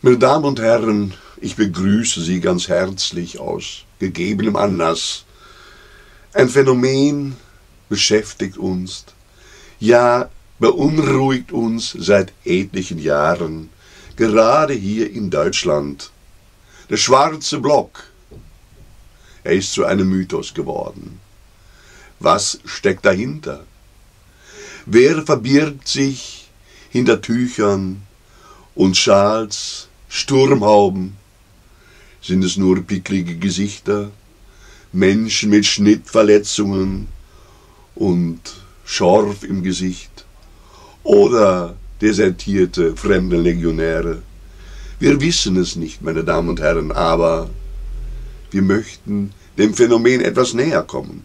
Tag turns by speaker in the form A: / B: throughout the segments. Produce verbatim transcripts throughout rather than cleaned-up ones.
A: Meine Damen und Herren, ich begrüße Sie ganz herzlich aus gegebenem Anlass. Ein Phänomen beschäftigt uns, ja beunruhigt uns seit etlichen Jahren, gerade hier in Deutschland. Der schwarze Block, er ist zu einem Mythos geworden. Was steckt dahinter? Wer verbirgt sich hinter Tüchern und Schals, Sturmhauben? Sind es nur picklige Gesichter, Menschen mit Schnittverletzungen und Schorf im Gesicht oder desertierte fremde Legionäre? Wir wissen es nicht, meine Damen und Herren, aber wir möchten dem Phänomen etwas näher kommen.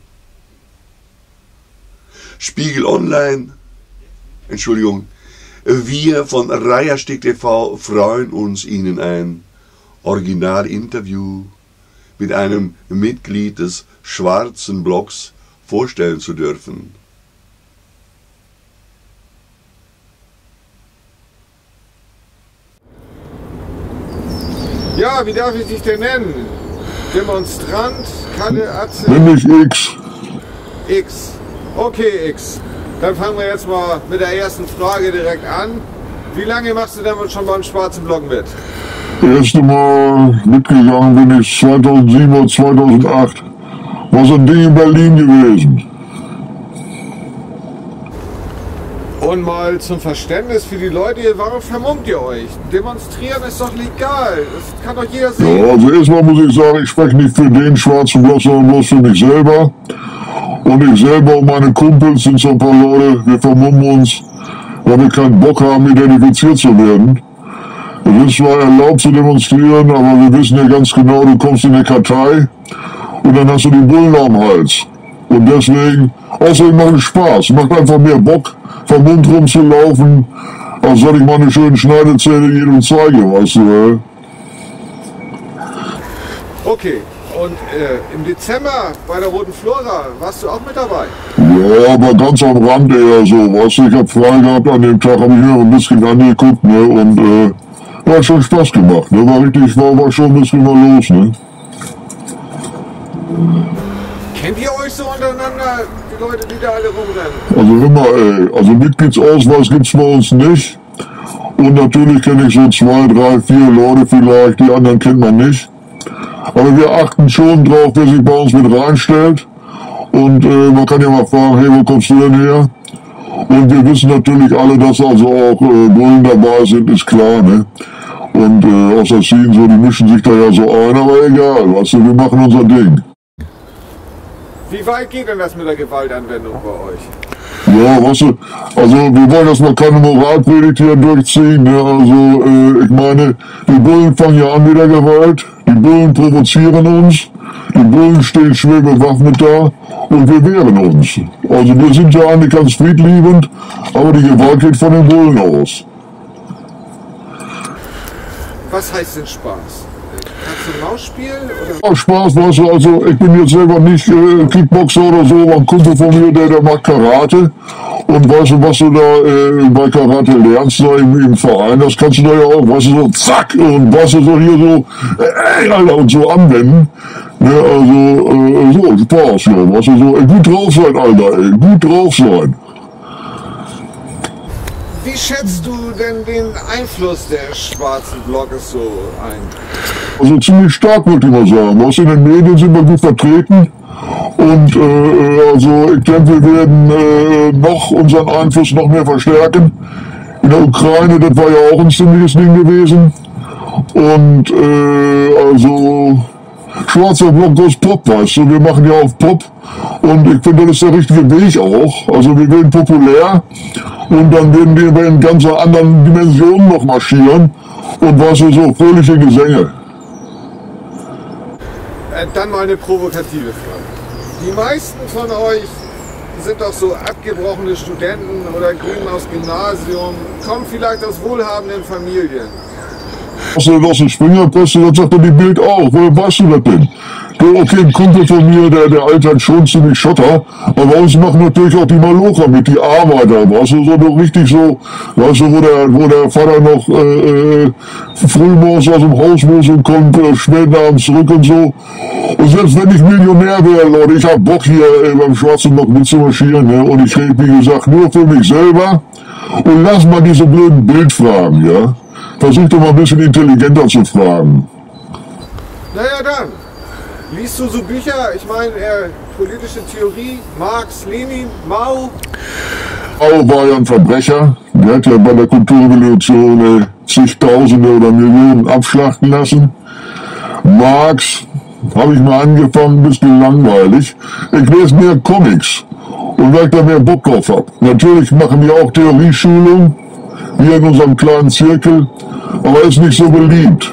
A: Spiegel Online, Entschuldigung, wir von Reiherstick T V freuen uns, Ihnen ein Originalinterview mit einem Mitglied des schwarzen Blocks vorstellen zu dürfen.
B: Ja, wie darf ich dich denn nennen? Demonstrant, Kalle, Atze?
C: Nenn mich X.
B: X. Okay, X. Dann fangen wir jetzt mal mit der ersten Frage direkt an. Wie lange machst du damit schon beim schwarzen Block mit?
C: Das erste Mal mitgegangen bin ich zweitausendsieben oder zweitausendacht. War so ein Ding in Berlin gewesen.
B: Und mal zum Verständnis für die Leute, warum vermummt ihr euch? Demonstrieren ist doch legal, das kann doch jeder sehen.
C: Ja, also erstmal muss ich sagen, ich spreche nicht für den schwarzen Block, sondern bloß für mich selber. Und ich selber und meine Kumpels sind so ein paar Leute, wir vermummen uns, weil wir keinen Bock haben, identifiziert zu werden. Es ist zwar erlaubt zu demonstrieren, aber wir wissen ja ganz genau, du kommst in eine Kartei und dann hast du die Bullen am Hals. Und deswegen, außerdem macht es Spaß, macht einfach mehr Bock, vermummt rumzulaufen, als soll ich meine schönen Schneidezähne jedem zeigen, weißt du, ey?
B: Okay, und äh, im Dezember bei der Roten Flora warst du auch mit dabei?
C: Ja, aber ganz am Rand eher so, weißt du, ich hab frei gehabt an dem Tag, hab ich mir ein bisschen angeguckt, ne, und äh, hat schon Spaß gemacht, ne, war richtig, war, war schon ein bisschen mal los, ne.
B: Kennt ihr euch so untereinander, die Leute, die da alle rumrennen?
C: Also immer, ey, also Mitgliedsausweis gibt's bei uns nicht. Und natürlich kenne ich so zwei, drei, vier Leute vielleicht, die anderen kennt man nicht. Aber wir achten schon drauf, wer sich bei uns mit reinstellt. Und äh, man kann ja mal fragen, hey, wo kommst du denn her? Und wir wissen natürlich alle, dass also auch äh, Bullen dabei sind, ist klar, ne? Und äh, Assassinen, so, die mischen sich da ja so ein, aber egal, weißt du, wir machen unser Ding.
B: Wie weit geht denn das mit der Gewaltanwendung bei euch?
C: Ja, weißt du, also wir wollen erstmal keine Moralpredigt hier durchziehen, ne? Also äh, ich meine, die Bullen fangen ja an mit der Gewalt, die Bullen provozieren uns, die Bullen stehen schwer bewaffnet da und wir wehren uns. Also wir sind ja eigentlich ganz friedliebend, aber die Gewalt geht von den Bullen aus.
B: Was heißt denn Spaß? Kannst du Maus spielen? Oder?
C: Ja, Spaß, weißt du, also ich bin jetzt selber nicht äh, Kickboxer oder so, aber ein Kumpel von mir, der, der macht Karate. Und weißt du, was du da äh, bei Karate lernst, da im, im Verein, das kannst du da ja auch, weißt du, so zack, und weißt du, so hier so, äh, Alter, und so anwenden. Ne, also, äh, so, Spaß, ja, weißt du, so, ey, gut drauf sein, Alter, ey, gut drauf sein.
B: Wie schätzt du denn den Einfluss des schwarzen Blockes so ein?
C: Also ziemlich stark, würde ich mal sagen. Was in den Medien sind wir gut vertreten. Und äh, also ich denke, wir werden äh, noch unseren Einfluss noch mehr verstärken. In der Ukraine, das war ja auch ein ziemliches Ding gewesen. Und äh, also schwarzer Block goes Pop, weißt du, wir machen ja auf Pop. Und ich finde, das ist der richtige Weg auch. Also wir werden populär und dann werden wir in ganz anderen Dimensionen noch marschieren. Und weißt du, so fröhliche Gesänge.
B: Dann mal eine provokative Frage. Die meisten von euch sind doch so abgebrochene Studenten oder Grünen aus Gymnasium, kommen vielleicht aus wohlhabenden Familien.
C: Hast du aus der Springerpresse, das sagt doch die Bild auch. Woher weißt du das denn? Okay, ein Kumpel von mir, der, der altert schon ziemlich Schotter, aber bei uns machen natürlich auch die Malocher mit, die Arbeiter, weißt du, so doch richtig so, weißt du, wo der, wo der Vater noch äh, äh, frühmorgens aus dem Haus muss und kommt äh, spät abends zurück und so. Und selbst wenn ich Millionär wäre, Leute, ich hab Bock hier äh, beim Schwarzen Loch mitzumarschieren, ne? Und ich rede, wie gesagt, nur für mich selber und lass mal diese blöden Bildfragen, ja. Versuch doch mal ein bisschen intelligenter zu fragen.
B: Naja dann. Liest du so Bücher? Ich meine, äh, politische Theorie, Marx, Lenin, Mao?
C: Mao war ja ein Verbrecher. Der hat ja bei der Kulturrevolution äh, zigtausende oder Millionen abschlachten lassen. Marx habe ich mal angefangen, ein bisschen langweilig. Ich lese mehr Comics und weil ich da mehr Bock drauf habe. Natürlich machen wir auch Theorieschulung, hier in unserem kleinen Zirkel, aber ist nicht so beliebt.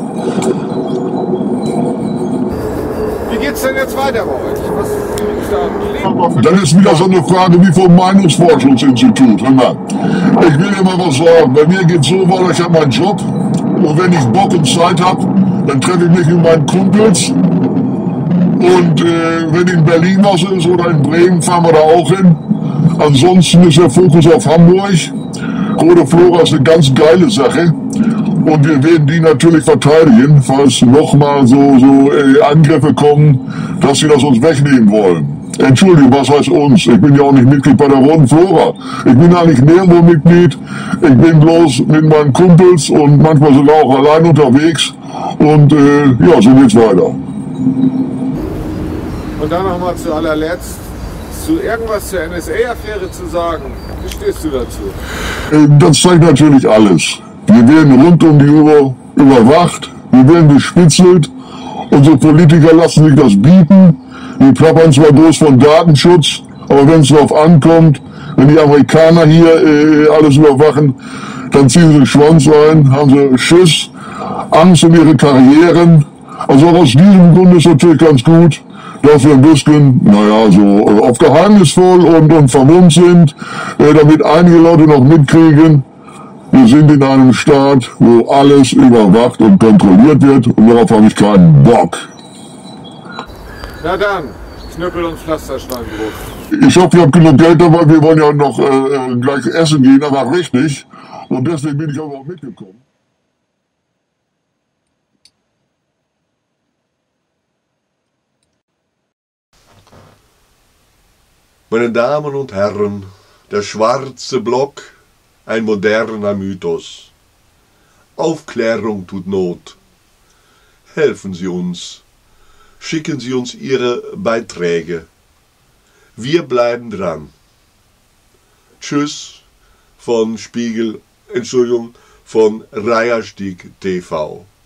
B: Wie geht's denn jetzt weiter bei euch? Was gibt's da?
C: Dann ist wieder so eine Frage wie vom Meinungsforschungsinstitut. Hör mal, ich will dir mal was sagen. Bei mir geht's so weiter, ich habe meinen Job und wenn ich Bock und Zeit habe, dann treffe ich mich mit meinen Kumpels und äh, wenn in Berlin was ist oder in Bremen, fahren wir da auch hin. Ansonsten ist der Fokus auf Hamburg. Rote Flora ist eine ganz geile Sache. Und wir werden die natürlich verteidigen, falls nochmal so, so äh, Angriffe kommen, dass sie das uns wegnehmen wollen. Entschuldigung, was heißt uns? Ich bin ja auch nicht Mitglied bei der Roten Flora. Ich bin eigentlich nirgendwo Mitglied. Ich bin bloß mit meinen Kumpels und manchmal sogar auch allein unterwegs. Und äh, ja, so geht's weiter.
B: Und dann nochmal zu allerletzt, zu irgendwas zur N S A-Affäre zu sagen. Wie stehst du dazu?
C: Äh, das zeigt natürlich alles. Wir werden rund um die Uhr überwacht, wir werden bespitzelt, unsere Politiker lassen sich das bieten, wir plappern zwar bloß von Datenschutz, aber wenn es darauf ankommt, wenn die Amerikaner hier äh, alles überwachen, dann ziehen sie den Schwanz ein, haben sie Schiss, Angst um ihre Karrieren. Also aus diesem Grund ist natürlich ganz gut, dass wir ein bisschen, naja, so äh, auf geheimnisvoll und, und vermummt sind, äh, damit einige Leute noch mitkriegen, wir sind in einem Staat, wo alles überwacht und kontrolliert wird und darauf habe ich keinen Bock.
B: Na dann, Knüppel und Pflastersteinbruch.
C: Ich hoffe, ihr habt genug Geld dabei, wir wollen ja noch äh, gleich essen gehen, aber richtig. Und deswegen bin ich aber auch mitgekommen.
A: Meine Damen und Herren, der schwarze Block, ein moderner Mythos. Aufklärung tut Not. Helfen Sie uns. Schicken Sie uns Ihre Beiträge. Wir bleiben dran. Tschüss von Spiegel, Entschuldigung, von Reiherstieg T V.